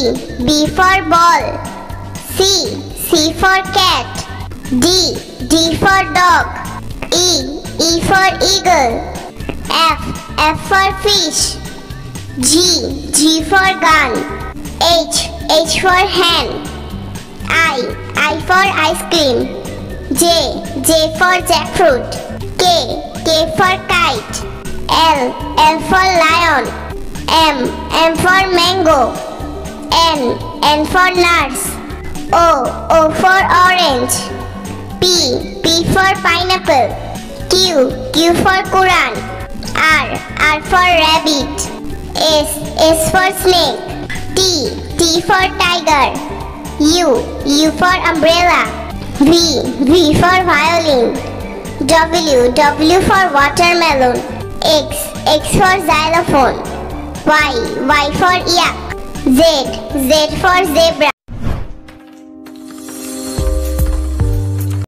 B for ball. C for cat. D for dog. E for eagle. F for fish. G for gun. H for hen. I for ice cream. J for jackfruit. K for kite. L for lion. M for mango. N for nuts. O for orange. P for pineapple. Q for Quran. R for rabbit. S for snake. T for tiger. U for umbrella. V for violin. W for watermelon. X for xylophone. Y for yak. Z for zebra.